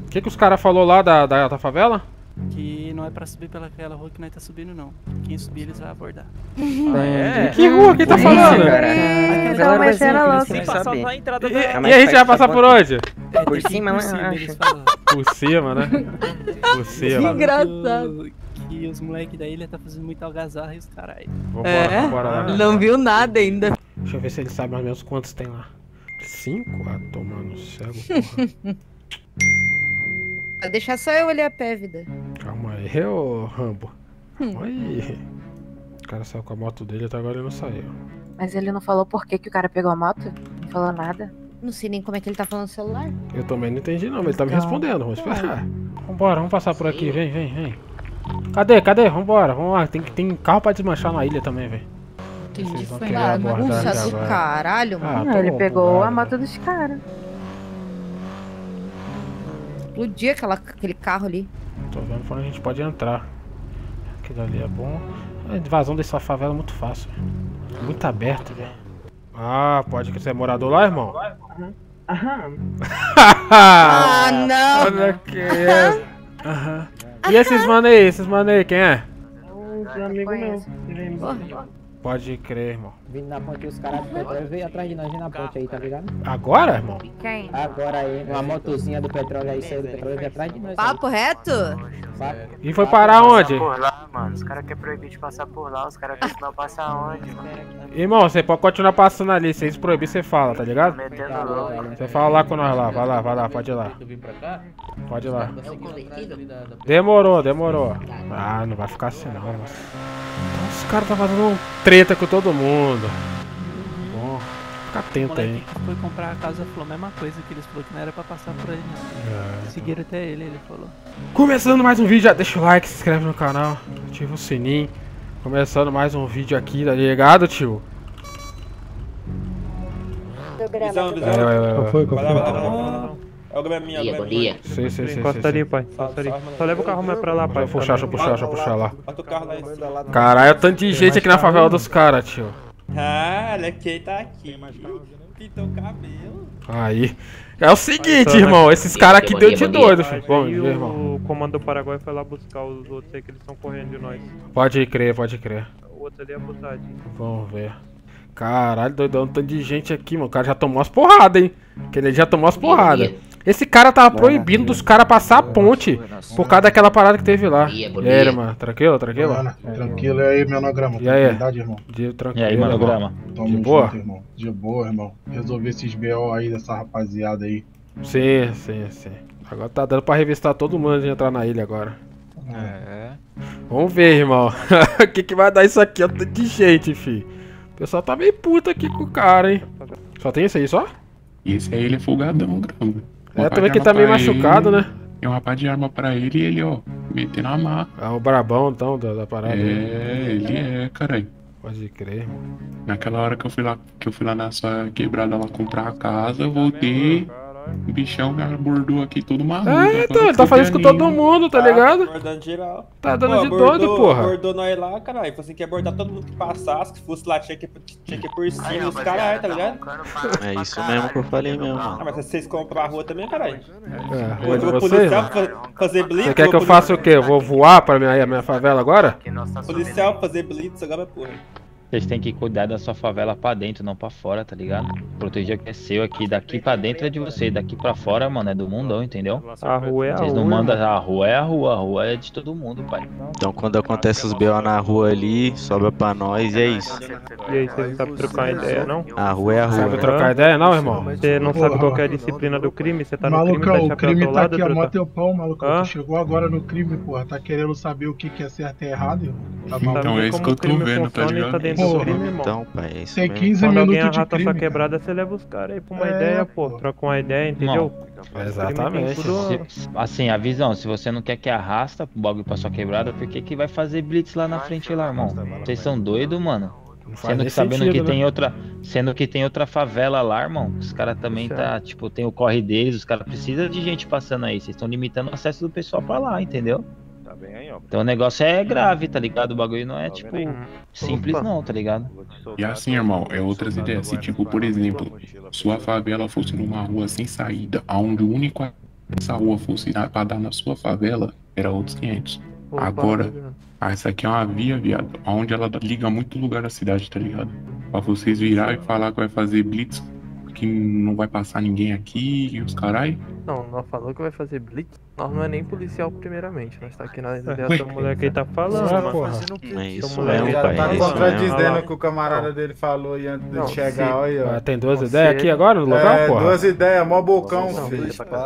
que os caras falou lá da favela? Que não é pra subir pelaquela rua que nós tá subindo, não. Quem subir, eles vão abordar. Que rua? Quem tá falando? Então, mas era louco. Tem que passar na entrada da... E a gente vai passar por onde? Por cima, por né? cima, Eu eles acho. falam. Por cima, né? Por Que cima. engraçado. Que os moleques da ilha tá fazendo muita algazarra e os caras. Vambora, vambora lá. Não viu nada ainda. Deixa eu ver se ele sabe mais ou menos quantos tem lá. 5? Ah, tomando cego, porra. Vai deixar só eu olhar a pé, vida. Calma aí, ô Rambo. Calma aí. O cara saiu com a moto dele, até agora ele não saiu. Mas ele não falou por que que o cara pegou a moto? Não falou nada. Não sei nem como é que ele tá falando no celular. Eu também não entendi não, mas ele tá me Então. respondendo, vamos esperar. Vambora, vamos passar por aqui, vem, vem, vem. Cadê? Vambora, vamos lá, tem carro pra desmanchar na ilha também, velho. Vocês vão querer abordar Bagunça ele do agora. caralho, mano. Ah, Ele tô pegou bugado, a moto velho. dos caras. Explodir aquele carro ali. Tô vendo pra onde a gente pode entrar. Aquilo ali é bom. A invasão dessa favela é muito fácil. Muito aberto, velho. Ah, pode que você é morador lá, irmão? Aham. Ah, não! Olha que é. Aham. E esses mano aí, quem é? Uns amigos meus. que vem Pode crer, irmão. Vindo na ponte os caras do petróleo veio atrás de nós na ponte aí, tá ligado? Agora, irmão? Quem? Agora aí, uma motozinha do petróleo aí saiu do petróleo veio atrás de nós. Papo reto? E foi parar onde? Por lá, mano. Os caras querem proibir de passar por lá. Os caras querem ensinar passar onde, mano. Irmão, você pode continuar passando ali. Se eles proibir, você fala, tá ligado? Metendo louco. Você fala lá com nós lá. Vai lá, pode ir lá. Pode ir lá. Demorou. Ah, não vai ficar assim não, mano. Então, os caras tá fazendo um treta com todo mundo. Bom, fica O atento moleque aí. que foi comprar a casa falou a mesma coisa que eles falaram que não era pra passar por aí, não. Seguiram até ele falou. Começando mais um vídeo, já deixa o like, se inscreve no canal, ativa o sininho. Começando mais um vídeo aqui, tá ligado, tio? Qual foi? É o graminha, Sei. Encosta ali, pai. Encosta ali. Só leva o carro mais pra lá, pai. Deixa eu puxar lá. Bota o carro lá em cima. Caralho, tanto de gente aqui na favela dos caras, tio. Ah, olha quem tá aqui. Pintou o cabelo. Aí. É o seguinte, irmão, esses caras aqui deu de doido, filho. Vamos Aí ver, irmão. o comando do Paraguai foi lá buscar os outros aí que eles estão correndo de nós. Pode crer. O outro ali é abusadinho. Vamos ver. Caralho, doidão, tanto de gente aqui, mano. O cara já tomou as porradas, hein? Aquele já tomou as porradas. Esse cara tava proibindo dos caras passar a ponte por causa daquela parada que teve lá. E aí, irmão? Tranquilo? Tranquilo, e aí, menograma? E aí? Tranquilidade, irmão? Tranquilo, E aí, manograma? Tamo De boa? junto, irmão. De boa, irmão. Resolver esses BO aí dessa rapaziada aí. Sim. Agora tá dando pra revistar todo mundo de entrar na ilha agora. Vamos ver, irmão. O que vai dar isso aqui? Tanto de gente, fi. O pessoal tá meio puto aqui com o cara, hein? Só tem esse aí, só? E esse aí ele é folgadão, grama. É, também que ele tá meio machucado, né? Tem um rapaz de arma pra ele e ele, ó, metendo a marra. É o brabão, então, da parada. Ele é, caralho. Pode crer, irmão. Naquela hora que eu fui lá na sua quebrada lá comprar a casa, eu voltei. O bichão me abordou aqui todo maluco. Então, ele tá fazendo isso com todo mundo, tá ligado? Abordando geral. Tá dando de doido, porra. Abordou nós lá, caralho. Falou assim que ia abordar todo mundo que passasse, que fosse lá, tinha que ir por cima dos caralho, tá ligado? É isso mesmo que eu falei mesmo. Ah, mas se vocês comprar a rua também, caralho. É, rua de O vocês? policial fazer blitz. Você quer que eu faça o quê? Eu vou voar pra minha favela agora? Policial fazer blitz agora, porra. Vocês têm que cuidar da sua favela pra dentro, não pra fora, tá ligado? Proteger o que é seu aqui. Daqui pra dentro é de vocês, daqui pra fora, mano, é do mundão, entendeu? A rua é a Vocês rua. não mandam, a rua é a rua é de todo mundo, pai. Então quando acontece os BO na rua ali, sobra pra nós e é isso. E aí, vocês não sabem trocar ideia, não? A rua é a Sabe rua. trocar ideia, não, irmão? Você não sabe qual que é a disciplina do crime? Você tá no crime, Malucão, tá o crime chapéu ao tá lado, aqui, ó, truta? mó teu pau, malucão. Hã? Tu chegou agora no crime, porra. Tá querendo saber o que é certo e errado, irmão? Tá Sabe maluco? Então é isso como que eu o tô crime vendo, tá funciona e ligado? tá dentro do Porra. crime, irmão. Então, pai, é isso Tem mesmo. 15 Quando alguém minutos de arrata crime. sua quebrada, você leva os caras aí pra uma É, ideia, pô. pô. Troca uma ideia, entendeu? Exatamente. Assim, a visão, se você não quer que arrasta o bagulho pra sua quebrada, por que que vai fazer blitz lá na frente lá, irmão? Vocês são doidos, mano? Não faz Sendo nem que sabendo sentido, que né? tem outra. Sendo que tem outra favela lá, irmão. Os caras também tá, tipo, tem o corre deles, os caras precisam de gente passando aí. Vocês estão limitando o acesso do pessoal pra lá, entendeu? Tá bem aí, ó. Então o negócio é grave, tá ligado? O bagulho não é, tipo, simples não, tá ligado? E assim, irmão, é outras ideias. Se, tipo, por exemplo, sua favela fosse numa rua sem saída, onde o único essa rua fosse pra dar na sua favela, era outros 500. Opa, Agora, essa aqui é uma via, viado, onde ela liga muito lugar da cidade, tá ligado? Pra vocês virar e falar que vai fazer blitz, que não vai passar ninguém aqui e os carai. Não, nós falou que vai fazer blitz. Nós não é nem policial primeiramente, nós tá aqui na ideia da moleque aí tá falando, mano. É isso mesmo, mesmo, já pai. tá É isso contradizendo mesmo. o que o camarada dele falou aí antes Não, de chegar, olha. Ah, tem duas ideias aqui agora no local, porra? Duas ideias, mó bocão, filho.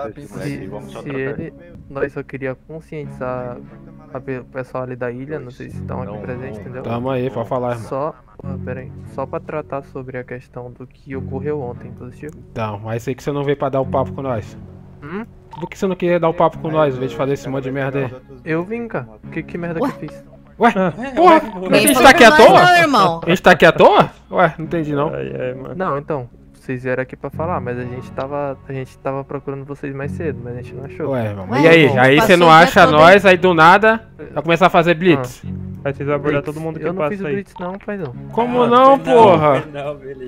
Nós só queria conscientizar o pessoal ali da ilha, não sei se estão aqui presentes, entendeu? Tamo aí, pode falar, irmão. Só pra tratar sobre a questão do que ocorreu ontem, positivo? Não, mas sei que você não veio pra dar o papo com nós. Por que você não queria dar o papo com nós, em vez de fazer esse monte de merda aí? Eu vim, cara. Que merda que eu fiz? Ué? Porra, a gente tá aqui à toa? A gente tá aqui à toa? Ué, não entendi não. Não, então, vocês vieram aqui pra falar, mas a gente tava procurando vocês mais cedo, mas a gente não achou. Ué, irmão. E aí? Aí você não acha nós, aí do nada vai começar a fazer blitz. Aí vocês vão abordar todo mundo que passa aí. Eu não fiz o blitz não, paizão. Como não, porra? Não, beleza.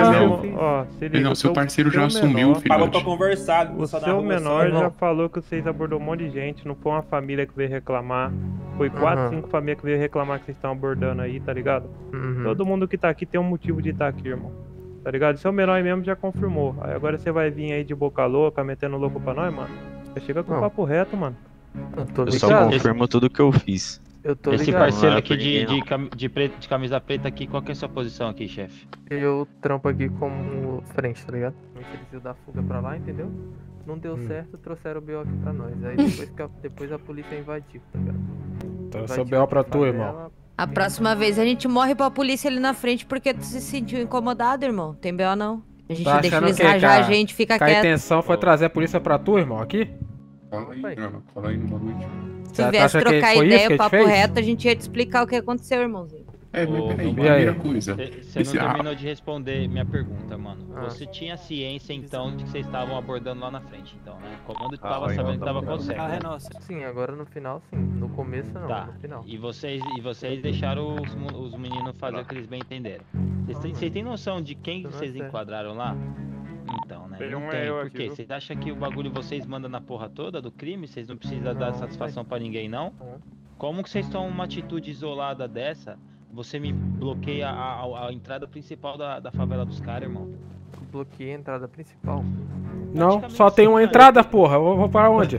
Seu parceiro já assumiu, filho. Falou pra conversar. O seu menor já falou que vocês abordou um monte de gente, não foi uma família que veio reclamar. Foi 4, 5 famílias que veio reclamar que vocês estão abordando aí, tá ligado? Todo mundo que tá aqui tem um motivo de estar aqui, irmão. Tá ligado? Seu menor aí mesmo já confirmou. Aí agora você vai vir aí de boca louca, metendo louco pra nós, mano. Você chega com o papo reto, mano. Eu só confirmo tudo que eu fiz. Eu tô Esse ligado. parceiro aqui de camisa preta aqui, qual que é a sua posição aqui, chefe? Eu trampo aqui como frente, tá ligado? A gente decidiu dar fuga pra lá, entendeu? Não deu certo, trouxeram o BO aqui pra nós. Aí depois a polícia invadiu, tá ligado? Trouxe o BO pra tu, irmão. A próxima vez a gente morre pra polícia ali na frente porque tu se sentiu incomodado, irmão. Tem BO não. A gente Tá deixa achando eles que, rajar a cara, gente, fica que a quieto. intenção foi trazer a polícia pra tu, irmão, aqui? Fala aí no bagulho. Se tivesse trocar ideia, o papo reto, a gente ia te explicar o que aconteceu, irmãozinho. Mas peraí, primeira coisa. Você não terminou de responder minha pergunta, mano. Você tinha ciência, então, de que vocês estavam abordando lá na frente, então, né? O comando tava sabendo que tava acontecendo. Ah, é nossa. Sim, agora no final, sim. No começo, não. Tá. No final. E vocês deixaram os meninos fazer o que eles bem entenderam. Vocês têm noção de quem vocês enquadraram lá? Então, né? Não tem. Por quê? Vocês acham que o bagulho vocês mandam na porra toda do crime? Vocês não precisam dar satisfação pra ninguém, não? Como que vocês tomam uma atitude isolada dessa? Você me bloqueia a entrada principal da favela dos caras, irmão. Bloqueei a entrada principal? Não, só tem uma entrada, porra. Eu vou para onde?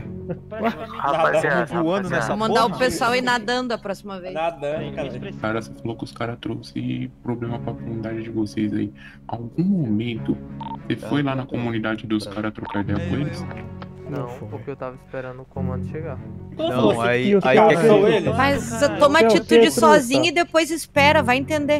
Voando nessa Vou mandar o pessoal ir nadando a próxima vez. Nadando, cara. Cara, você falou que os caras trouxeram problema pra comunidade de vocês aí. Algum momento, você foi lá na comunidade dos caras trocar ideia com eles? Não, porque eu tava esperando o comando chegar. Não, aí Mas você toma atitude sozinho e depois espera, vai entender.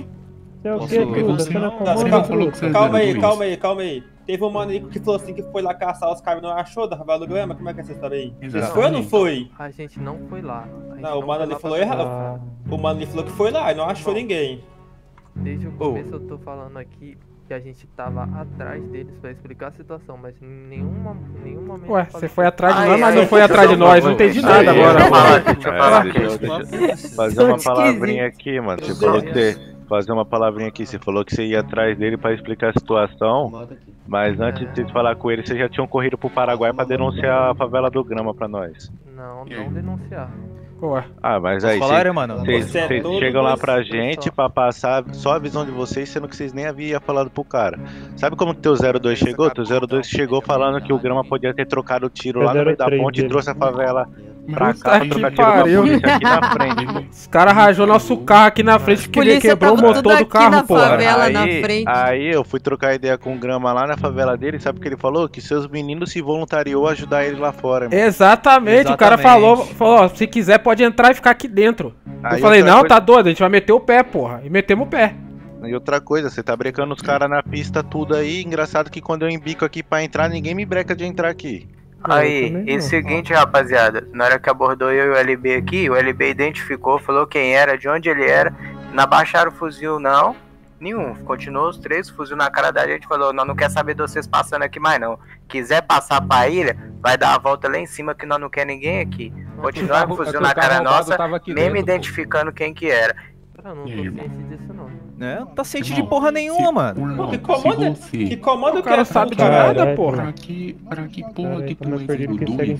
Calma aí. Teve um mano aí que falou assim que foi lá caçar os caras e não achou da favela do Grama? Como é que é essa história aí? Foi ou não foi? A gente não foi lá. Não, o mano ali falou errado. O mano ali falou que foi lá e não achou ninguém. Desde o começo eu tô falando aqui que a gente tava atrás deles pra explicar a situação, mas em nenhum momento... Ué, você foi atrás de nós, mas não foi atrás de nós. Não entendi nada agora. Deixa eu fazer uma palavrinha aqui, mano. Você falou que você... Fazer uma palavrinha aqui, você falou que você ia atrás dele pra explicar a situação, mas antes de vocês falar com ele, vocês já tinham corrido pro Paraguai pra denunciar a favela do Grama pra nós. Não denunciar. Ué. Ah, mas aí vocês chegam lá pra gente pra passar só a visão de vocês, sendo que vocês nem haviam falado pro cara. Sabe como que teu 02 chegou? Teu 02 chegou falando que o Grama podia ter trocado o tiro lá no meio da ponte e trouxe a favela pra cá, pra trocar tiro com a polícia aqui na frente. Os caras rajou nosso carro aqui na frente porque ele quebrou o motor do carro, porra. Aí eu fui trocar ideia com o Grama lá na favela dele, sabe o que ele falou? Que seus meninos se voluntariou a ajudar ele lá fora, irmão. Exatamente, o cara falou, ó, se quiser pode entrar e ficar aqui dentro. Eu falei, não, tá doido, a gente vai meter o pé, porra. E metemos o pé. E outra coisa, você tá brecando os caras na pista tudo aí, engraçado que quando eu embico aqui pra entrar, ninguém me breca de entrar aqui. Aí, e seguinte, rapaziada, na hora que abordou eu e o LB aqui, o LB identificou, falou quem era, de onde ele era, não abaixaram o fuzil não, nenhum, continuou os três, fuzil na cara da gente, falou, nós não quer saber de vocês passando aqui mais não, quiser passar pra ilha, vai dar a volta lá em cima que nós não quer ninguém aqui, continuaram o fuzil na cara nossa, mesmo identificando quem que era. Eu não tô ciente disso, não. Não tá ciente de porra nenhuma, mano. Que comanda o cara sabe de nada, porra. Pra que porra que tu entra no 2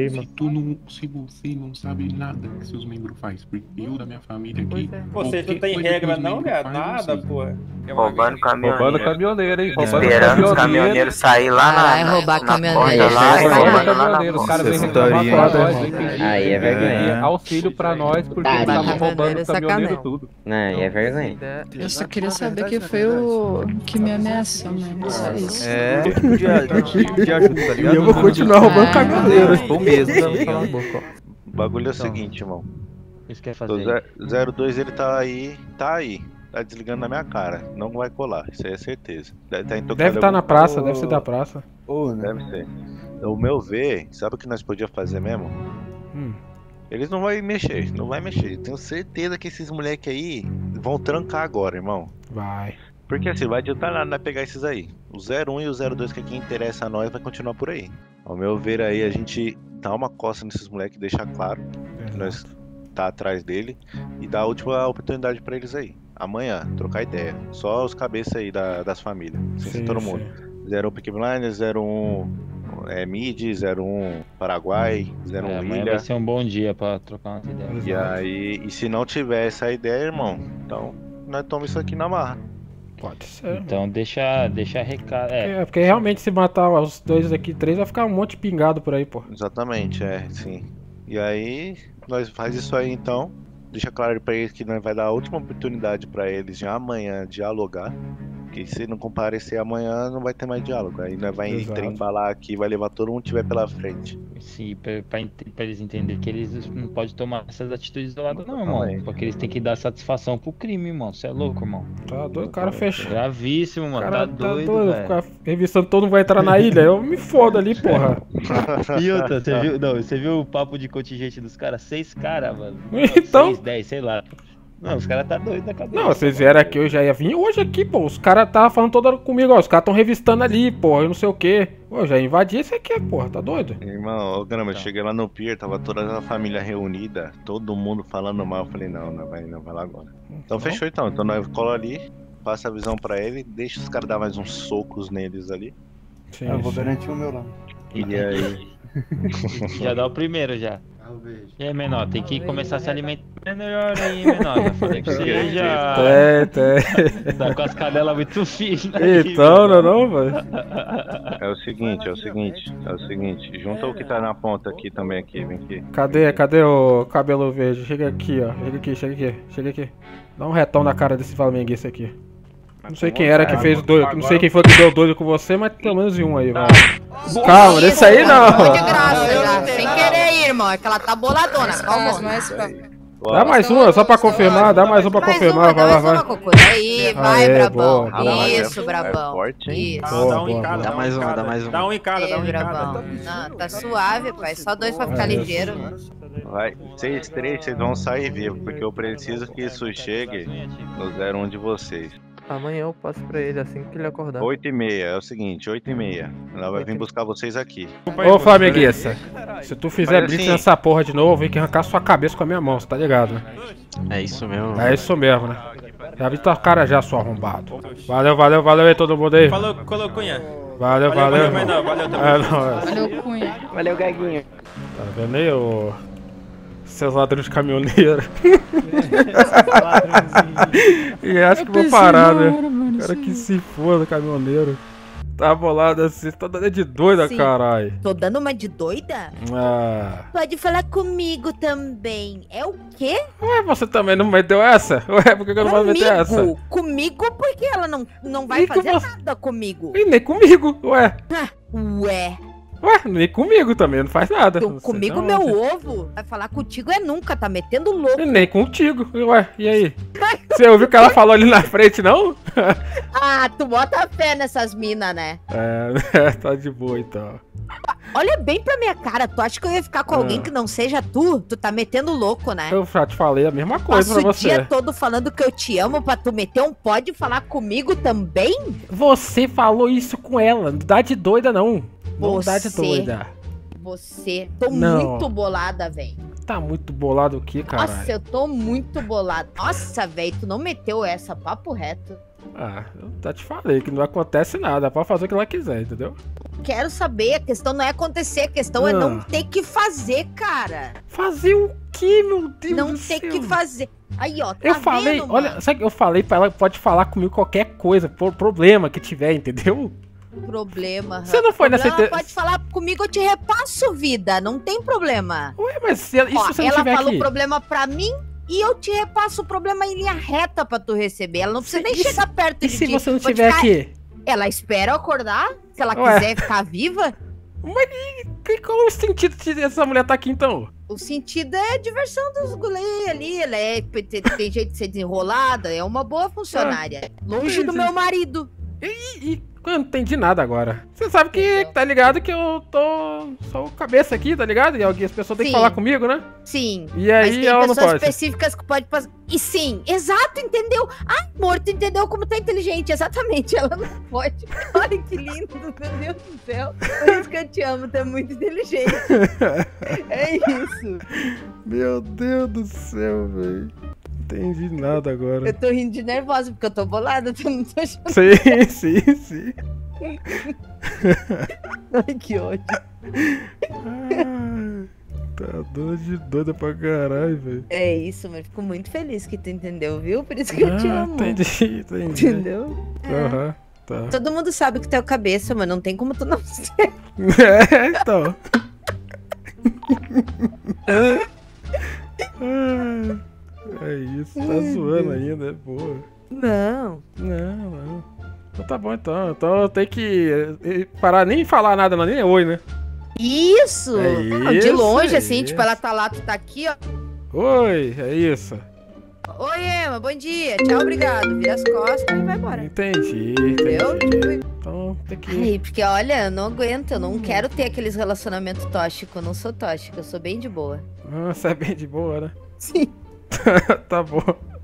se você não sabe nada que seus membros fazem? Porque eu da minha família aqui... Você não tem regra não, cara? Nada, porra. Roubando caminhoneiro. Roubando caminhoneiro, hein? Esperando os caminhoneiros sair lá na roubar porta caminhoneiro. lá. Roubando caminhoneiro. Os caras vêm reclamar pra nós. Aí é vergonha. Auxílio pra nós, porque eles estavam roubando o caminhoneiro tudo. Não, aí é vergonha. Eu só queria saber que foi o que me ameaçou, mano. Só isso. É, de ajuda, tá ligado? E eu vou continuar roubando caminhoneiros. Bom mesmo, O bagulho é o seguinte, irmão. Isso quer fazer? O 02 ele tá aí. Tá desligando na minha cara. Não vai colar, isso aí é certeza. Deve estar na praça, deve ser da praça. Deve ser. O meu ver, sabe o que nós podíamos fazer mesmo? Eles não vão mexer, não vai mexer. Tenho certeza que esses moleques aí vão trancar agora, irmão. Vai. Porque assim, vai adiantar nada nós pegar esses aí. O 01 e o 02 que aqui interessa a nós vai continuar por aí. Ao meu ver aí, a gente dá uma costa nesses moleques, deixar claro que nós tá atrás dele e dá a última oportunidade pra eles aí. Amanhã, trocar ideia. Só os cabeças aí das famílias. Sem ser todo mundo. 01 Peaky Blinders, 01 Mid, 01 Paraguai, 01 amanhã Ilha. vai ser um bom dia pra trocar umas ideias. E aí, e se não tiver essa ideia, irmão, então nós tomamos isso aqui na marra. Pode ser. Então deixa recado. Porque realmente se matar os dois aqui, 3, vai ficar um monte de pingado por aí, pô. Exatamente, sim. E aí, nós faz isso aí então. Deixa claro pra eles que nós vai dar a última oportunidade pra eles de amanhã dialogar. Que se não comparecer amanhã, não vai ter mais diálogo. Aí nós vai embalar aqui, vai levar todo mundo que tiver pela frente. Sim, pra eles entenderem que eles não podem tomar essas atitudes isoladas não, irmão. Porque eles têm que dar satisfação pro crime, irmão. Você é louco, irmão. Tá doido, o cara fechou. Gravíssimo, mano. Cara, tá doido, velho. Ficar revistando todo mundo vai entrar na ilha. Eu me fodo ali, porra. E outra, você viu o papo de contingente dos caras? 6 caras, mano. Então... 6, 10, sei lá. Não, os caras tá doido da cabeça. Não, vocês vieram aqui, eu já ia vir hoje aqui, pô. Os caras tava falando toda hora comigo, ó. Os caras tão revistando ali, porra, eu não sei o que. Pô, eu já invadi esse aqui, porra, tá doido? Irmão, ô Grama, eu cheguei lá no pier, tava toda a família reunida, todo mundo falando mal. Eu falei, não vai lá agora. Então fechou então nós cola ali, passa a visão pra ele, deixa os caras dar mais uns socos neles ali. Sim, eu vou garantir o meu lá. E aí? Já dá o primeiro já. E aí, menor, tem que começar a se alimentar melhor aí, menor. Já falei pra você já. Tá com as cadelas muito finas. Então, não, velho. É o seguinte. Junta o que tá na ponta aqui também, aqui, vem aqui. Cadê o cabelo verde? Chega aqui, ó. Chega aqui. Dá um retão na cara desse flamenguista aqui. Não sei quem era que fez doido. Não sei quem foi que deu doido com você, mas pelo menos um aí, vai. Calma, desse aí não. De graça, já. Sem querer, irmão. É que ela tá boladona. Calma. Dá mais uma, só pra confirmar. Dá mais uma pra confirmar. Vai lá, vai. Aí, vai, Brabão. Isso, Brabão. Isso. Dá um em cada. Dá mais uma. Dá um em cada. Não, tá suave, pai. Só 2 pra ficar ligeiro. Vai, vocês 3, vocês vão sair vivos, porque eu preciso que isso chegue no 01 de vocês. Amanhã eu passo pra ele assim que ele acordar. 8h30, é o seguinte, 8h30. Ela vai vir buscar vocês aqui. Ô, Flamenguista, se tu fizer blitz nessa porra de novo, eu vem que arrancar sua cabeça com a minha mão, você tá ligado, né? É isso mesmo. É isso mesmo, né? Já vi tua cara já, sua arrombado. Valeu aí todo mundo aí. Falou, Cunha. Valeu. Valeu também. Valeu, Cunha. Valeu, Gaguinho. Tá vendo aí, ô... Seus ladrões de caminhoneiro. E acho que vou parar, né? Cara que se foda, caminhoneiro. Tá bolado assim, tá dando de doida, caralho. Tô dando uma de doida? Pode falar comigo também. É o quê? Ué, você também não meteu essa? Ué, por que eu não vou meter essa? Comigo porque ela não vai fazer nada comigo. E nem comigo, ué. Ué, nem comigo também, não faz nada. Comigo, meu ovo. Vai falar contigo é nunca, tá metendo louco. E nem contigo, ué, e aí? Você ouviu o que ela falou ali na frente, não? Tu bota fé nessas minas, né? Tá de boa então. Olha bem pra minha cara, tu acha que eu ia ficar com alguém que não seja tu? Tu tá metendo louco, né? Eu já te falei a mesma coisa pra você. Passo o dia todo falando que eu te amo pra tu meter um pode falar comigo também? Você falou isso com ela, não dá de doida não. Não dá de doida. Tô muito bolada, velho. tá muito bolado aqui, cara. Nossa, eu tô muito bolado. Nossa, velho, tu não meteu essa, papo reto. Ah, eu já te falei que não acontece nada, pode fazer o que ela quiser, entendeu? Quero saber, a questão não é acontecer, a questão é não ter que fazer, cara. Fazer o que, meu Deus não do ter céu? que fazer. Aí, ó, tá eu falei, vendo, olha, sabe que eu falei pra ela, pode falar comigo qualquer coisa, problema que tiver, entendeu? Problema. Você não foi nessa... Pode falar comigo, eu te repasso, vida, não tem problema. Ué, mas se ela, ó, se você não tiver ela fala aqui? o problema pra mim e eu te repasso o problema em linha reta pra tu receber. Ela não precisa nem chegar perto de ti. E se você não tiver aqui? Ela espera eu acordar, se ela quiser ficar viva. Mas qual é o sentido dessa mulher tá aqui, então? O sentido é a diversão dos gulês ali, ela tem jeito de ser desenrolada, é uma boa funcionária. Longe do meu marido. Eu não entendi nada agora. Você sabe que, tá ligado, que eu sou cabeça aqui, tá ligado? E as pessoas têm que falar comigo, né? Sim. E aí ela não pode. Tem pessoas específicas que pode passar. E sim, exato, entendeu? Ai, amor, tu entendeu como tá inteligente. Exatamente, ela não pode. Olha que lindo, meu Deus do céu. Por isso que eu te amo, tu é muito inteligente. É isso. Meu Deus do céu, velho. Não entendi nada agora. Eu tô rindo de nervosa porque eu tô bolada, eu não tô achando. Sim. Ai, que ódio. Tá doida pra caralho, velho. É isso, mas fico muito feliz que tu entendeu, viu? Por isso que eu te amo. Entendi. Entendeu? Aham, tá. Todo mundo sabe que tu é o cabeça, mas não tem como tu não ser. Então. É isso, tá zoando ainda, é boa. Não. Então tá bom, então. Então eu tenho que parar, nem falar nada, nem oi, né? Isso! Não, de longe, assim, isso. tipo, ela tá lá, tu tá aqui, ó. Oi, é isso. Oi, Emma, bom dia. Tchau, obrigado. Vira as costas e vai embora. Entendi. Então tem que... Ai, porque olha, eu não aguento, eu não quero ter aqueles relacionamentos tóxicos, eu não sou tóxica, eu sou bem de boa. Você é bem de boa, né? Sim. Tá bom.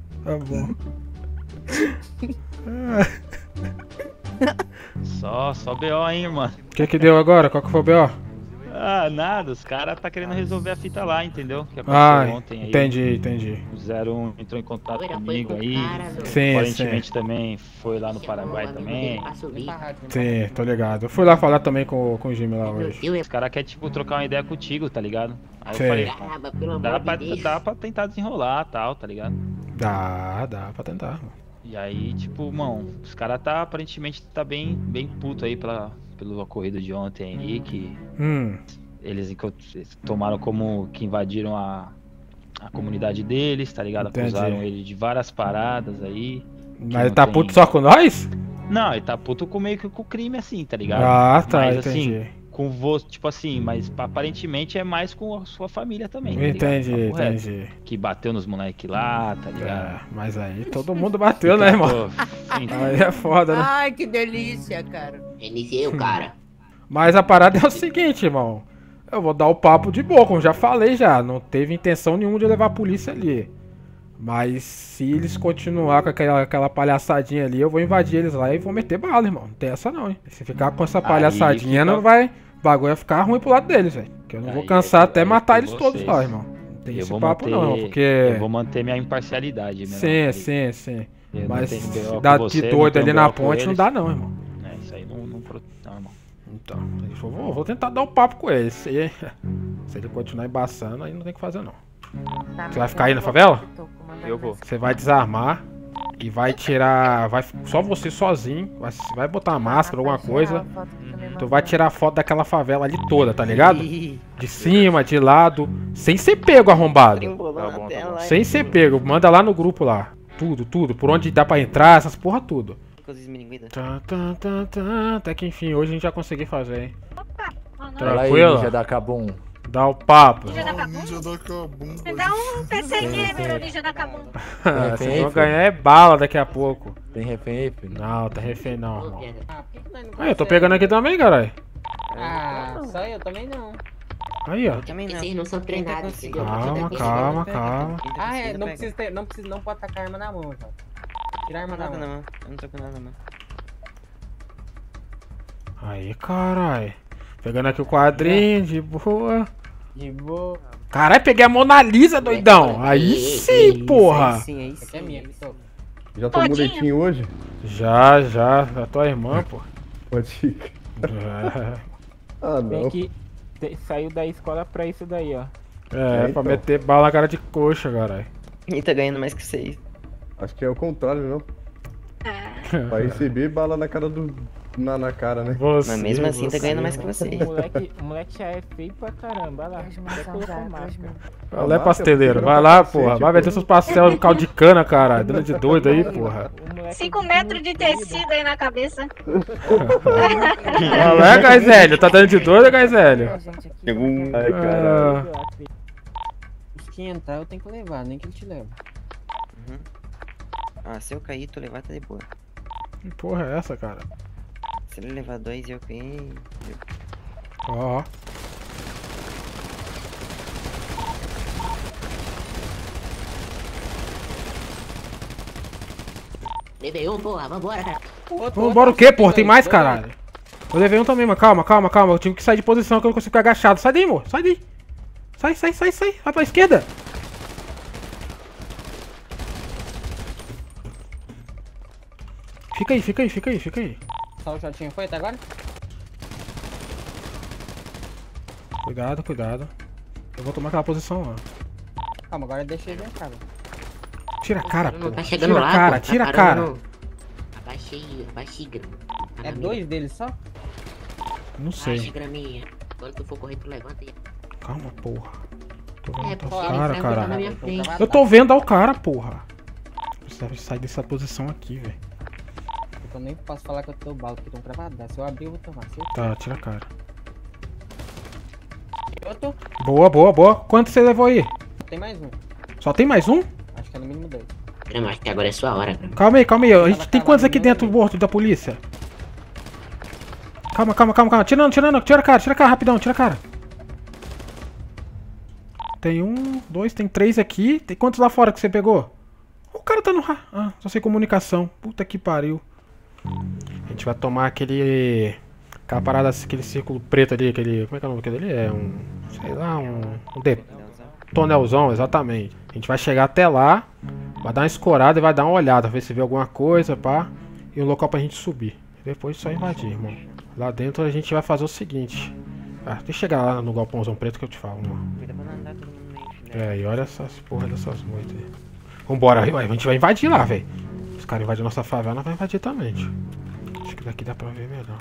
Só BO, hein, mano. O que deu agora? Qual que foi o BO? Ah, nada, os caras tá querendo resolver a fita lá, entendeu? Que aconteceu ontem aí. Entendi. O 01 entrou em contato comigo aí. Sim, aparentemente também foi lá no Paraguai também. Sim, tô ligado. Eu fui lá falar também com o Jimmy lá hoje. Os caras querem, tipo, trocar uma ideia contigo, tá ligado? Aí Sim. eu falei, dá pra tentar desenrolar e tal, tá ligado? Dá pra tentar. E aí, tipo, mano, os caras aparentemente tá bem puto aí pelo ocorrido de ontem aí, que eles tomaram como que invadiram a comunidade deles, tá ligado? Entendi. Acusaram ele de várias paradas aí. Mas ele tá puto só com nós? Não, ele tá puto meio que com o crime assim, tá ligado? Ah, tá, mas, entendi. Assim, com você, tipo assim, mas aparentemente é mais com a sua família também, tá entendi. Que bateu nos moleques lá, tá ligado? Mas aí todo mundo bateu, né, irmão? Aí é foda, né? Ai, que delícia, cara. Iniciei o cara. Mas a parada é o seguinte, irmão. Eu vou dar o papo de boa, como já falei já. Não teve intenção nenhuma de levar a polícia ali. Mas se eles continuar com aquela palhaçadinha ali, eu vou invadir eles lá e vou meter bala, irmão. Não tem essa não, hein? Se ficar com essa palhaçadinha, não vai... O bagulho vai ficar ruim pro lado deles, velho. Porque eu não vou cansar até matar eles todos lá, irmão. Não tem esse papo não, irmão, porque... Eu vou manter minha imparcialidade, meu irmão. Sim. Mas se dá de doido ali na ponte, não dá não, irmão. Isso aí não, irmão. Então, eu vou tentar dar um papo com ele. Se ele continuar embaçando, aí não tem o que fazer não. Você vai ficar aí na favela? Eu vou. Você vai desarmar e vai tirar... só você sozinho. Vai botar uma máscara, alguma coisa. Tu vai tirar foto daquela favela ali toda, tá ligado? De cima, de lado. Sem ser pego, arrombado. Sem ser pego. Manda lá no grupo lá. Tudo. Por onde dá pra entrar, essas porra tudo. Até que enfim, hoje a gente já conseguiu fazer, hein? Tranquilo? Ninja da Kabum. Dá o papo. Ninja da Kabum? Me dá um PC Gamer, Ninja da Kabum. Vocês vão ganhar é bala daqui a pouco. Tem refém? Não, tem refém não, irmão. Aí, eu tô pegando aqui também, caralho. Ah, só eu também não. Aí, ó. Vocês não são treinados. Calma. Ah, é, não pode tacar a arma na mão, cara. Tira a arma da mão. Eu não tô com nada, mano. Aí, caralho. Pegando aqui o quadrinho, de boa. De boa. Caralho, peguei a Mona Lisa, doidão. Aí sim, porra. Sim, essa é minha, Já tomou leitinho hoje? Já. A tua irmã, pô. Pode ir. Ah, não. Saiu da escola pra isso daí, ó. É, pra meter bala na cara de coxa, caralho. E tá ganhando mais que vocês. Acho que é o contrário, não? Pra receber bala na cara na cara, né? Mas mesmo assim tá ganhando mais que vocês. O moleque já é feio pra caramba, olha lá. Até colocou máscara. Olha, pasteleiro, vai lá, porra. Vai vender seus pastéis no caldo de cana, caralho. Dando de doido aí, porra. 5 metros de tecido aí na cabeça. Olha, Gaizelho, tá dando de doido, Gaizelho? Chegou um. Ai, caralho. Se entrar, eu tenho que levar, nem que ele te leva. Ah, se eu cair, tu levar, tá de boa. Que porra é essa, cara? Se ele levar 2 e eu cair. Ó. Levei um, porra, vambora, cara. Vambora o quê, porra? Tem mais, caralho. Eu levei um também, mas calma. Eu tive que sair de posição que eu não consigo ficar agachado. Sai daí, amor. Sai daí. Sai. Vai pra esquerda. Fica aí. Só o Jotinho foi até agora? Cuidado. Eu vou tomar aquela posição lá. Calma, agora deixa ele entrar. Tira a cara, pô. Tá chegando lá, Tira a cara. Abaixei, grama. É 2 deles só? Não sei. Abaixe, graminha. Quando tu for correr, tu levanta e... Calma, porra. Tô vendo pô, cara, ele caralho. na minha frente. Eu tô vendo o cara, porra. Precisa sair dessa posição aqui, velho. Eu nem posso falar que eu tô bala, porque estão cravados. Se eu abrir, eu vou tomar. Tá, tira a cara. Eu tô. Boa. Quanto você levou aí? Tem mais um. Só tem mais um? Acho que é no mínimo 2. Não, acho que agora é sua hora. Calma aí. A gente tem quantos aqui dentro do morto da polícia? Calma. Tirando. Tira a cara, rapidão, tira a cara. Tem 1, 2, tem 3 aqui. Tem quantos lá fora que você pegou? O cara tá no... Ah, só sei comunicação. Puta que pariu. A gente vai tomar aquele... Aquela parada, aquele círculo preto ali, aquele... Como é que é o nome dele? É um... Sei lá, um tonelzão, exatamente. A gente vai chegar até lá, vai dar uma escorada e vai dar uma olhada, ver se vê alguma coisa, pá. E um local pra gente subir. Depois só invadir, irmão. Lá dentro a gente vai fazer o seguinte. Ah, deixa eu chegar lá no galpãozão preto que eu te falo, mano. É, e olha essas porra dessas moitas aí. Vambora, a gente vai invadir lá, velho. Os caras invadem nossa favela, nós vamos invadir também, tio. Acho que daqui dá pra ver melhor.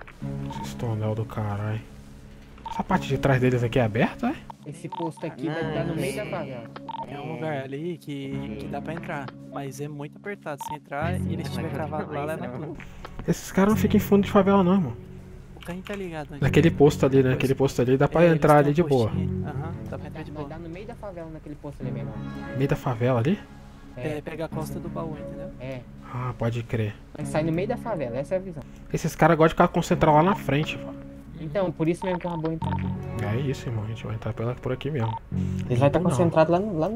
Esses tonel do caralho. Essa parte de trás deles aqui é aberta, é? Esse posto aqui deve estar no meio da favela. É um lugar ali que dá pra entrar, mas é muito apertado. Se entrar e eles estiverem cravados lá, leva tudo. Esses caras não ficam em fundo de favela não, irmão. O carrinho tá ligado. Naquele posto ali, né? Naquele posto ali dá pra entrar ali de boa. Aham, dá pra entrar de boa. Vai dar no meio da favela naquele posto ali mesmo. Meio da favela ali? É, pega a costa do baú, entendeu? É. Ah, pode crer. Vai sair no meio da favela, essa é a visão. Esses caras gostam de ficar concentrados lá na frente, pô. Então, por isso mesmo que é uma boa entrar. É isso, irmão. A gente vai entrar por aqui mesmo. Eles vão estar concentrados lá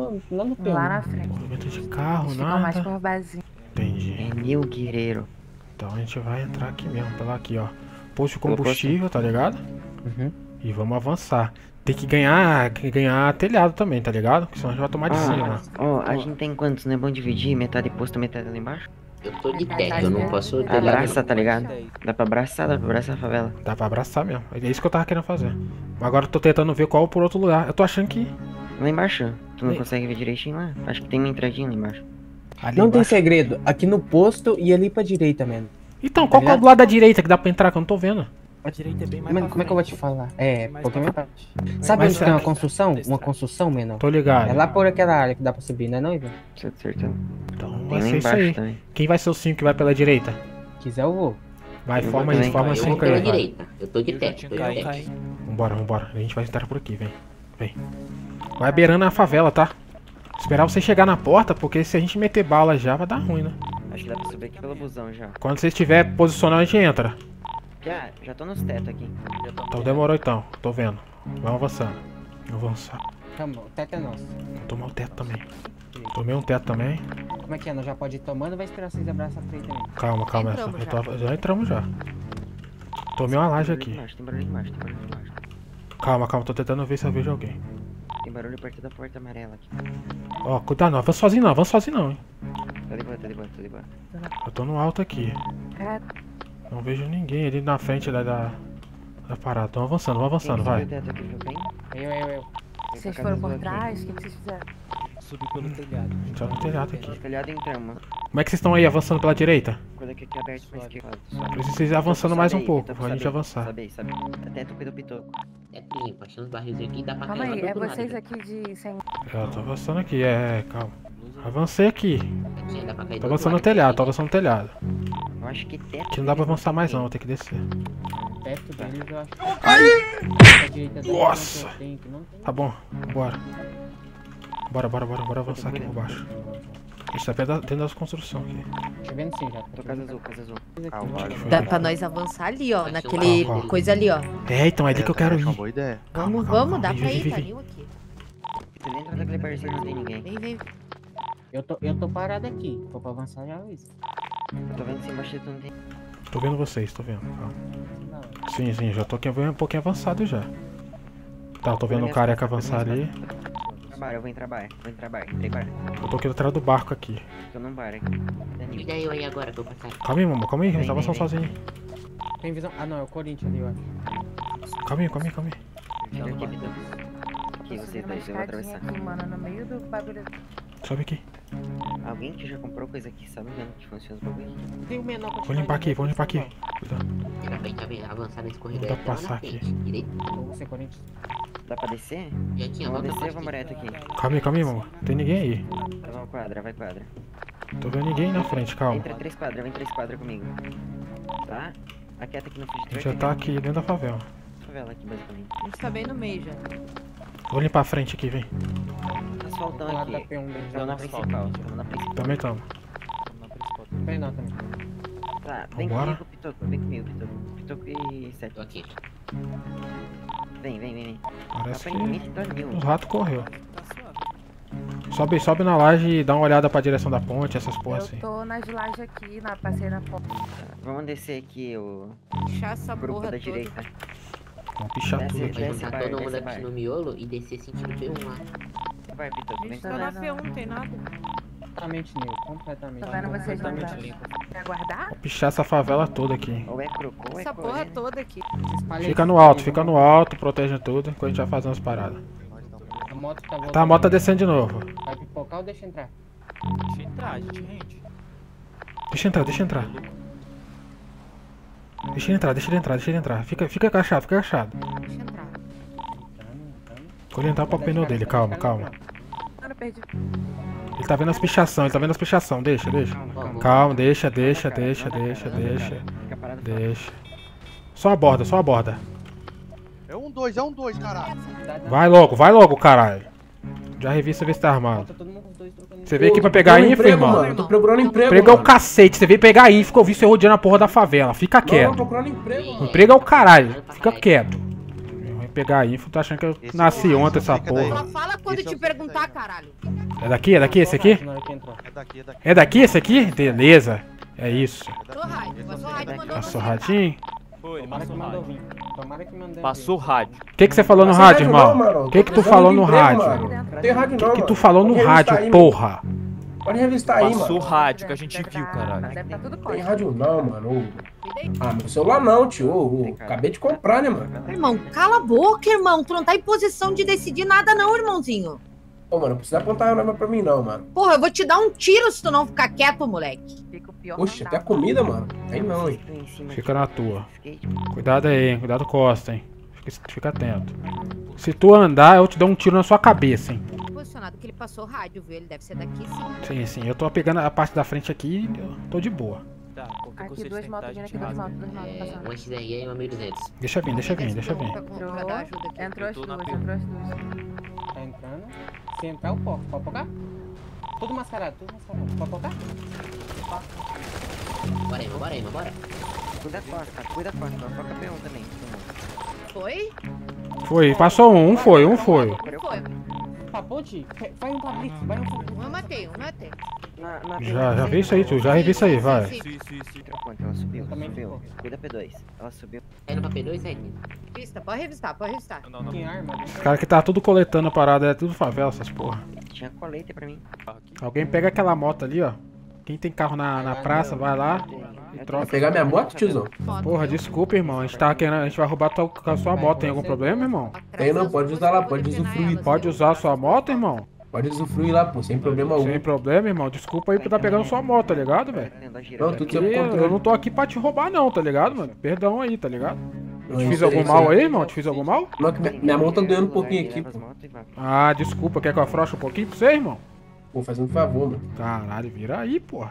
no pelo. Lá na frente. Movimento de carro, Eles nada. ficam mais por barzinho. Entendi. É meu guerreiro. Então a gente vai entrar aqui mesmo, pela aqui, ó. Posto de combustível, tá ligado? Uhum. E vamos avançar. Tem que ganhar telhado também, tá ligado? Porque senão a gente vai tomar de cima. Ó, a gente tem quantos? Não é bom dividir? Metade posto, metade lá embaixo? Eu tô de teto, eu não posso... Abraça, tá ligado? Dá pra abraçar a favela. Dá pra abraçar mesmo. É isso que eu tava querendo fazer. Agora eu tô tentando ver qual por outro lugar. Eu tô achando que... Lá embaixo. Tu não consegue ver direitinho lá? Acho que tem uma entradinha lá embaixo. Ali não embaixo. Tem segredo. Aqui no posto e ali pra direita mesmo. Então, qual que é o do lado da direita que dá pra entrar que eu não tô vendo? A direita é bem mais Como é que eu vou te falar? É, um pouquinho mais pra... Sabe onde tem uma construção? Uma construção, menor? Tô ligado. É lá por aquela área que dá pra subir, não é não, Ivan? Certo. Então vai ser isso aí. Também. Quem vai ser o 5 que vai pela direita? Quiser eu vou. Vai, forma 5 aí. Eu vou pela direita. Eu tô de teto. Vambora. A gente vai entrar por aqui, vem. Vai beirando a favela, tá? Esperar você chegar na porta, porque se a gente meter bala já, vai dar ruim, né? Acho que dá pra subir aqui pelo busão já. Quando você estiver posicionado, a gente entra. Já tô nos tetos aqui. Então demorou então, tô vendo. Vamos avançando. Vamos avançar. Calma, o teto é nosso. Vou tomar o teto também. Tomei um teto também. Como é que é? Nós já pode ir tomando, vai esperar vocês abraçar a frente também. Calma. Já entramos já. Tomei uma laje aqui. Tem barulho embaixo. Calma, tô tentando ver se eu vejo alguém. Tem barulho perto da porta amarela aqui. Ó, cuidado, não avança sozinho não, hein. Tá de boa, tá de boa, tá de boa. Eu tô no alto aqui. Não vejo ninguém ali na frente da parada. Tão avançando, vão avançando, vai. Eu. Vocês foram por trás? O que vocês fizeram? Subi pelo telhado. A gente tá no telhado aqui. No telhado entramos. Como é que vocês estão aí, avançando pela direita? Quando aqui é aberto pra esquerda. Vocês avançando mais um pouco, pra gente avançar. Sabe. Até tu cuida do pitoco. É limpo, achando os barrilzinhos aqui, dá pra Calma aí, carregar é todo vocês nada. aqui de 100. Eu tô avançando aqui, calma. Avancei aqui. Aqui dá pra cair Tô do avançando no lado. telhado, tô avançando no telhado. Eu acho que teto. Aqui não dá pra avançar mais não, vou ter que descer. Perto deles, eu acho. Nossa! Tá bom, bora. Bora avançar aqui por baixo. A gente tá dentro das construções aqui. Tá vendo sim, já. Tô casa azul. Dá pra nós avançar ali, ó. Naquele coisa ali, ó. É, então é ali que eu quero ir. Boa ideia. Vamos, dá pra ir, tá ali ou aqui. Você nem entra naquele barzinho, não tem ninguém. Vem. Eu tô parado aqui. Se for pra avançar, já aviso. Eu tô vendo se embaixo não tem. Tô vendo vocês, tô vendo. Sim, já tô aqui um pouquinho avançado já. Tá, eu tô vendo o careca avançar ali. Eu vou entrar bar. Entrei bar. Eu tô aqui atrás do barco aqui. Tô num bar aqui. Cuida eu aí agora, que eu vou passar. Calma aí, mamãe, calma aí, a gente tá avançando sozinho. Tem visão? Ah, não, é o Corinthians ali, eu acho. Calma aí. Aqui, vocês dois, eu vou atravessar. Aqui, mano, no meio do bagulho. Sobe aqui. Alguém que já comprou coisa aqui, sabe vendo que funciona os bagulho? Tem o menor que eu Vou limpar aqui. Cuidado. Dá pra gente avançar nesse corredor. Não dá pra passar aqui. Direito. Você, Corinthians. Dá pra descer? Já tinha, Vamos volta descer, pra vamos reto aqui. Calma aí, mamãe. Não tem ninguém aí. Vai quadra. Tô vendo ninguém na frente, calma. Entra 3 quadras, vem 3 quadras comigo. Tá? Aquieta aqui no food A truck. gente já tá aqui dentro da favela. Favela aqui, basicamente. A gente tá bem no meio já. Vou limpar a frente aqui, vem. Asfaltão aqui. Vamos na principal. Também tamo. Vem não, também. Tá, vem Vambora. comigo, Pitoco e 7. Aqui. Vem. Parece que os ratos correu. Sobe na laje e dá uma olhada pra direção da ponte, essas porras assim. Eu tô nas lajes aqui, passei na ponte. Vamos descer aqui o Puxar essa grupo porra da toda. direita. Vamos pichar tudo aqui. Vai juntar todo mundo aqui no miolo e descer sentido P1 lá. Vai, Pitoco, vem Tô na F1, não tem nada. Completamente new, completamente. Tô vendo vocês não quer aguardar? Vou pichar essa favela toda aqui. Ou é crocô, ou é Essa porra toda aqui. Fica no alto, protege tudo, enquanto a gente vai fazendo as paradas. A moto tá voltando. Tá, a moto tá descendo de novo. Vai pipocar ou deixa entrar? Deixa entrar, gente rende. Deixa entrar. Deixa ele entrar. Fica agachado. Deixa entrar. Vou orientar pra pneu dele, calma. Mano, perdi. Ele tá vendo as pichação, deixa. Calma, deixa. Só aborda. É um dois, caralho. Vai logo, caralho. Já revista ver se tá armado. Você veio aqui pra pegar info, irmão? Mano, tô procurando emprego. Emprego é o cacete, você veio pegar info que eu vi você rodeando a porra da favela. Fica quieto. Não, tô procurando emprego, mano. Emprego é o caralho, fica quieto. Vai pegar info, tá achando que eu nasci ontem essa porra. Só fala quando te perguntar, caralho. É daqui esse aqui? É daqui esse aqui? Beleza. É isso. Passou radinho? Passou rádio. O que você falou no rádio, irmão? O que tu falou no rádio? Tem rádio não, O que tu falou no rádio, porra? Pode revistar aí, mano. Passou rádio que a gente viu, caralho. Tem rádio não, mano. Ah, meu celular não, tio. Acabei de comprar, né, mano? Irmão, cala a boca, irmão. Tu não tá em posição de decidir nada não, irmãozinho. Ô, mano, não precisa apontar a arma pra mim não, mano. Porra, eu vou te dar um tiro se tu não ficar quieto, moleque. Oxe, até comida, mano. Tem não, hein. Fica na tua. Cuidado aí, hein. Cuidado costa, hein. Fica atento. Se tu andar, eu te dou um tiro na sua cabeça, hein. Posicionado que ele passou rádio, viu? Ele deve ser daqui, sim. Sim. Eu tô pegando a parte da frente aqui e eu tô de boa. Tá, aqui duas motos vindo, aqui duas motos passando. Um XRE e uma 1200. Deixa vir. Entrou as duas. Tá entrando. Se entrar, eu posso. Pode focar? Tudo mascarado. Pode focar? Bora aí, bora. Cuida a costa. Foca P1 também. Foi? Foi, passou um foi. Pra ponte? Vai um pra blitz, Um eu matei. Já vi isso aí, tu. Já revi isso aí, vai. Ela subiu. Cuida P2. Ela subiu. É no P2, é? Revista, pode revistar, pode revistar. Tem arma. Os caras que tá tudo coletando a parada, é tudo favela, essas porra. Tinha colete pra mim. Alguém pega aquela moto ali, ó. Quem tem carro na praça, vai lá e troca. Vai pegar minha moto, tiozão? Porra, desculpa, irmão. A gente tá querendo. A gente vai roubar a sua moto. Tem algum problema, irmão? Tem não, pode usar lá, pode usufruir. Pode usar a sua moto, irmão? Pode usufruir lá, pô, sem problema algum. Sem problema, irmão. Desculpa aí por tá pegando sua moto, tá ligado, velho? Não, tudo sob controle. Eu não tô aqui pra te roubar, não, tá ligado, mano? Perdão aí, tá ligado? Eu te fiz algum mal aí, irmão? Te fiz algum mal? Não, minha mão tá doendo um pouquinho aqui, pô. Ah, desculpa. Quer que eu afrouxe um pouquinho pra você, irmão? Pô, faz um favor, mano. Caralho, vira aí, porra.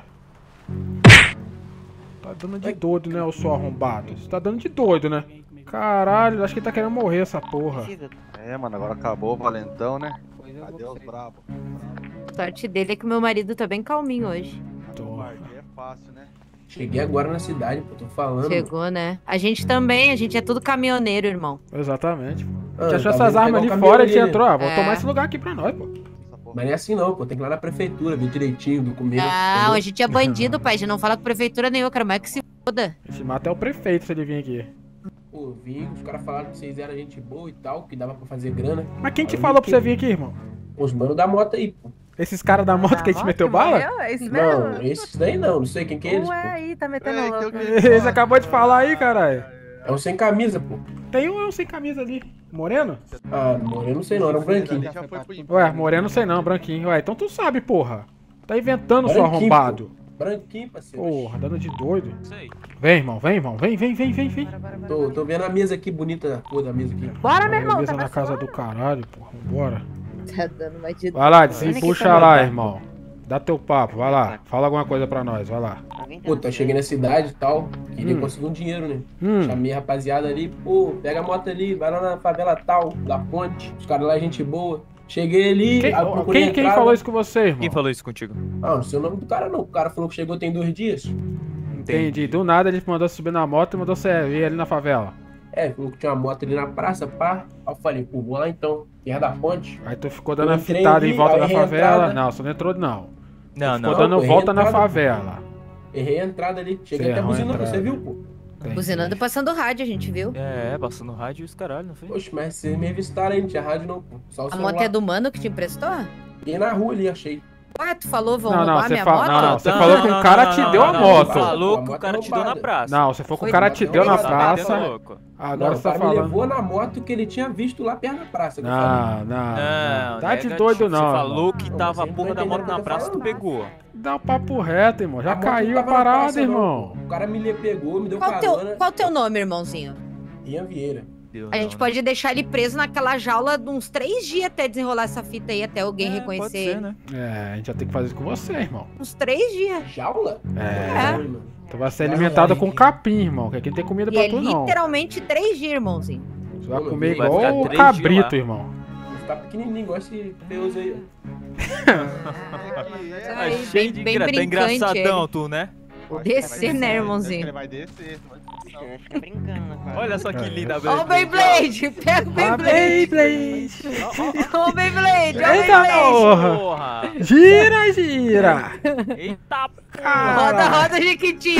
Tá dando de doido, né, o seu arrombado? Você tá dando de doido, né? Caralho, acho que ele tá querendo morrer essa porra. É, mano, agora acabou o valentão, né? Adeus, brabo. Sorte dele é que meu marido tá bem calminho hoje. É fácil, né? Cheguei agora na cidade, pô, tô falando. Chegou, né? A gente também, a gente é tudo caminhoneiro, irmão. Exatamente. A gente achou essas armas ali fora, a gente entrou. Ah, vou tomar esse lugar aqui pra nós, pô. Mas não é assim não, pô. Tem que ir lá na prefeitura, ver direitinho, documento. Não, a gente é bandido, pai. A gente não fala com prefeitura nenhuma, cara. Mas é que se foda. A gente mata é o prefeito se ele vir aqui. Pô, vim, os caras falaram que vocês eram gente boa e tal, que dava pra fazer grana. Mas quem te falou pra você vir aqui, irmão? Os manos da moto aí, pô. Esses caras da moto que a gente meteu bala? É isso mesmo? Não, esses daí não sei quem que é eles, Ué, pô. aí, tá metendo louco. Eles acabou de falar aí, caralho. É um sem camisa, pô. Tem um sem camisa ali. Moreno? Ah, moreno não sei não, era um branquinho. Ué, moreno não sei não, branquinho. Ué, então tu sabe, porra. Tá inventando, seu arrombado. Branquinho, parceiro. Porra, dando de doido. Vem, irmão, vem, irmão. Vem. Tô vendo a mesa aqui, bonita, a cor da mesa aqui. Bora, meu irmão. Mesa na casa do caralho, porra. Vambora. Tá dando mais de... Vai lá, desempuxa lá, irmão. Dá teu papo, vai lá. Fala alguma coisa pra nós, vai lá. Pô, eu cheguei na cidade e tal, queria conseguir um dinheiro, né? Chamei a rapaziada ali, pô, pega a moto ali, vai lá na favela tal, da ponte. Os caras lá, gente boa. Cheguei ali, quem falou isso com você, irmão? Quem falou isso contigo? Ah, não sei o nome do cara não. O cara falou que chegou tem 2 dias. Entendi. Do nada ele mandou subir na moto e mandou você ir ali na favela. É, falou que tinha uma moto ali na praça, pá. Aí eu falei, pô, vou lá então, terra da ponte. Aí tu ficou dando a fitada em volta da favela. Não, você não entrou não. Não. Ficou dando volta na favela. Errei a entrada ali. Cheguei até buzinando, você viu, pô? Buzinando e passando rádio, a gente viu. É, passando rádio e os caralho, não foi? Poxa, mas vocês me revistaram aí, não tinha rádio não, pô. Só o celular. A moto é do mano que te emprestou? E na rua ali, achei. Ué, tu falou, vão roubar minha moto? Não, você falou que o cara te deu a moto. Falou que o cara te deu na praça. Não, você falou que o cara te deu na praça. Agora você tá falando. Ele levou na moto que ele tinha visto lá perto da praça. Não. Tá de doido não. Você falou que tava a porra da moto na praça, tu pegou. Dá um papo reto, irmão. Já caiu a parada, irmão. O cara me pegou, me deu carona. Qual o teu nome, irmãozinho? Ian Vieira. A gente pode deixar ele preso naquela jaula uns 3 dias até desenrolar essa fita aí, até alguém reconhecer ele. Né? É, a gente vai ter que fazer isso com você, irmão. Uns 3 dias. Jaula? É. Tu vai ser alimentado com capim, irmão, que aqui não tem comida pra tu, não. Literalmente 3 dias, irmãozinho. Você vai comer igual o cabrito, irmão. Vai ficar pequenininho, igual esse feioso aí, ó. Cheio de graça, tá engraçadão tu, né? Descer, né, irmãozinho? Ele vai descer, Fica brincando, cara. Olha só que linda, Ó o Beyblade! Pega o Beyblade! Ó o Beyblade! Eita porra! Gira! Eita porra! Roda, Jequitinho!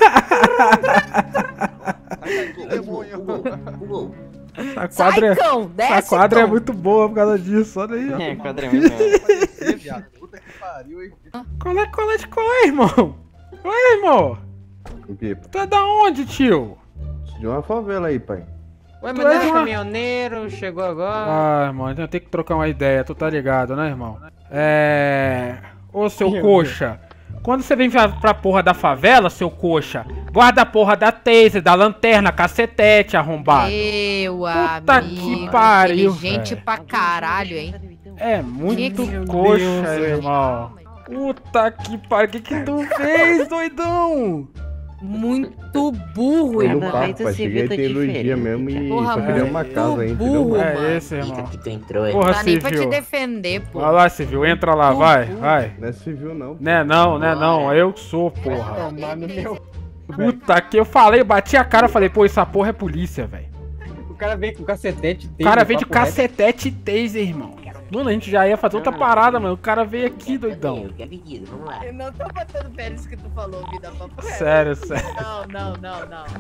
Essa quadra é muito boa por causa disso, olha aí. É, a quadra é muito boa. Puta que pariu, hein? Qual é, irmão? Oi, irmão! O quê? Tu é da onde, tio? De uma favela aí, pai. Ué, mas não é caminhoneiro, chegou agora. Ah, irmão, a gente tem que trocar uma ideia, tu tá ligado, né, irmão? Ô, seu coxa, quando você vem pra porra da favela, seu coxa, guarda a porra da taser, da lanterna, cacetete, arrombado. Puta amigo, que pariu, inteligente pra caralho, hein? É muito coxa, irmão. Puta que pariu, que tu fez, doidão? Muito burro, irmão. Cheguei tem 2 dias mesmo e só queria uma casa aí, entendeu? É esse, irmão. Que tu entrou aí. Porra, não dá nem pra te defender, pô. Vai lá, civil, entra lá, vai. Não é civil, não. Não, eu que sou, porra. Puta que eu falei, bati a cara, falei, pô, essa porra é polícia, velho. O cara vem com cacetete taser. O cara vem de cacetete e taser, irmão. Mano, a gente já ia fazer outra parada, mano. O cara veio aqui, doidão. Vamos lá. Eu não tô botando fé nisso que tu falou, vida papo. Sério. Não.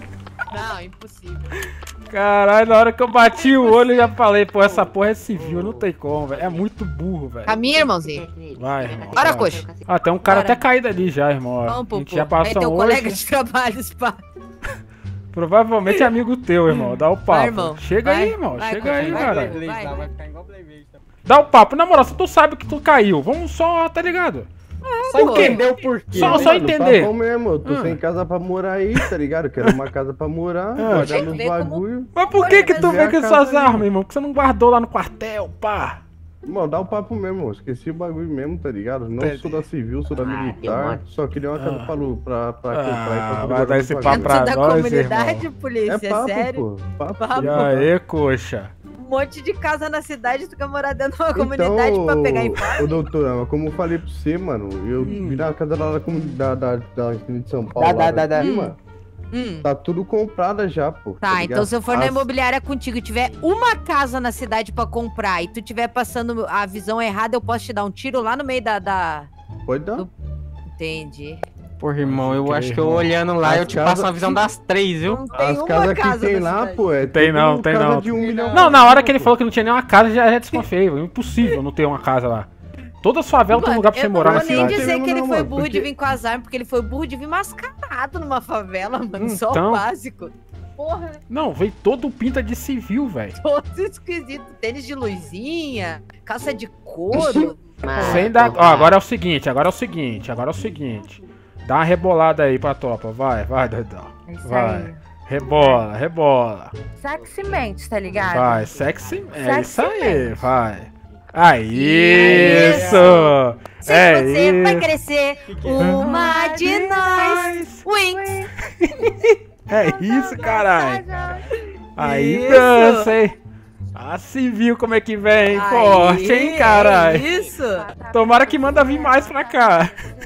Não, impossível. Caralho, na hora que eu bati o olho, eu já falei, pô, essa porra é civil, não tem como, velho. É muito burro, velho. Caminha, irmãozinho. Vai, irmão. Bora, coxa. Ah, tem um cara até caído ali já, irmão. Vamos, a gente já passou é teu hoje. colega de trabalho, Spa. Provavelmente é amigo teu, irmão. Dá o papo. Vai, irmão. Chega Vai, aí, irmão. vai, Chega aí, cara. Vai ficar igual Blade. Dá o papo. Na moral, se tu sabe que tu caiu, vamos só, tá ligado? Só entender o porquê. Só entender. Tá bom mesmo, eu tô sem casa pra morar aí, tá ligado? Eu quero uma casa pra morar, guardar nos bagulho. Mas por que tu veio com essas armas, irmão? Porque você não guardou lá no quartel, pá? Mano, dá o papo mesmo, esqueci o bagulho mesmo, tá ligado? Não sou da civil, sou da militar, só queria uma casa pra comprar e pra vai dar esse papo pra da nós, comunidade, irmão. polícia, É papo, sério? pô, papo. E aí, coxa? Um monte de casa na cidade, tu quer morar dentro de uma comunidade pra pegar em Ô, doutora, como eu falei pra você, mano, eu vi na casa lá da comunidade de São Paulo, tá tudo comprada já, pô. Tá, então se eu for na imobiliária contigo e tiver uma casa na cidade pra comprar e tu tiver passando a visão errada, eu posso te dar um tiro lá no meio da... Pode dar. Entendi. Porra, irmão, eu acho que eu olhando lá, eu te passo uma visão das 3, viu? As casas que tem lá, pô, Tem não, tem não. Não, na hora que ele falou que não tinha nenhuma casa, já desconfiei. Impossível não ter uma casa lá. Todas as favelas tem um lugar pra você morar na cidade. Eu não vou nem dizer que ele foi burro de vir com as armas, porque ele foi burro de vir mascarado numa favela, mano. Só o básico. Porra. Não, veio todo pinta de civil, velho. Todo esquisito. Tênis de luzinha, calça de couro. Sem dar... Ó, agora é o seguinte. Dá uma rebolada aí pra tropa. Vai, Dedão. Vai. Rebola. Sexymente, tá ligado? Vai, sexy. É isso aí, vai. Isso! Se você vai crescer, uma de nós. Wings. É isso, caralho. Aí dança, hein? Ah, se viu como é que vem. Forte, hein, caralho? Isso. Tomara que manda vir mais pra cá.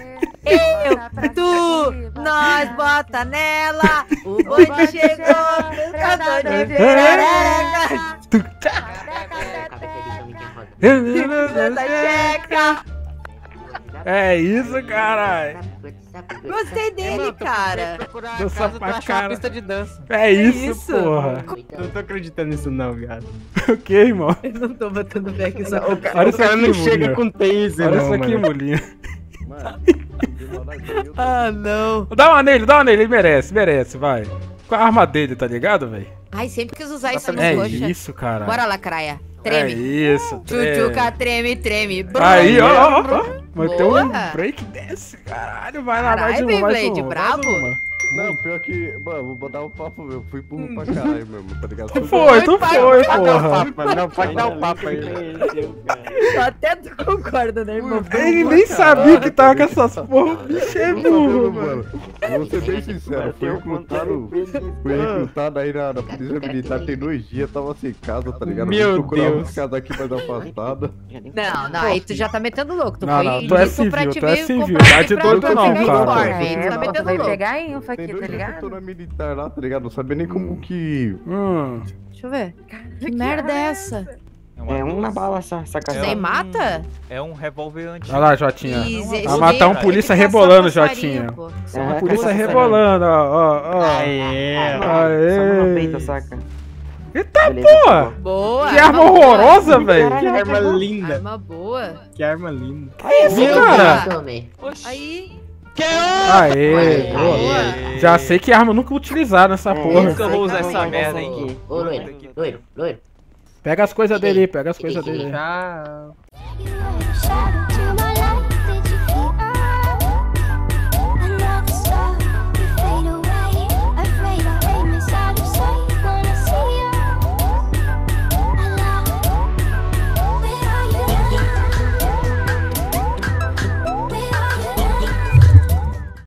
Nós bota nela, o bonde chegou, cantor de veraraca. É isso, caralho. Gostei dele, cara. Dança pra cara. Pista de dança. É isso, porra. Não tô acreditando nisso não, viado. O que, irmão? Eu não tô botando back essa. O cara não chega com taser, olha isso aqui, molinha. Ah, não. Dá uma nele, ele merece, vai. Com a arma dele, tá ligado, velho? Ai, sempre quis usar isso no É coxa. isso, cara. Bora, lacraia. Treme. É isso, Tchutchuca, treme. Aí, ó. Vai ter um break desse, caralho. Vai lá, mais uma, mais uma. Brabo. Não, pior que, mano, vou botar um papo, meu. Fui burro pra caralho mesmo, tá ligado? Tu foi, porra. Não, pode dar um papo aí. Até tu concorda, né, irmão? Ele nem sabia que tava com essas porra. O bicho é burro, mano. Vou ser bem sincero, fui recrutado aí na polícia militar tem 2 dias, tava sem casa, tá ligado? Meu Deus. Casa aqui mais afastada. Não, aí tu já tá metendo louco. Tu não, foi tu é civil, Tá de doido não, cara. Tu tá metendo louco. Pegar info aqui, tá ligado? Eu tô na militar lá, tá ligado? Não sabia nem como que... Deixa eu ver. Que merda é essa? É uma bala só, essa casa. Você mata? É um revólver antigo. Olha lá, Jotinha. Vai matar um polícia rebolando, Jotinha. Um polícia rebolando, ó. Aê. Só no peito, saca? Eita porra! Boa! Que arma horrorosa, velho! Que arma linda! Arma boa! Que arma linda! Que isso, cara? Aí! Aê! Já sei que arma eu nunca vou utilizar nessa porra. Nunca vou usar essa merda, hein? Ô, loiro. Pega as coisas dele, Tchau.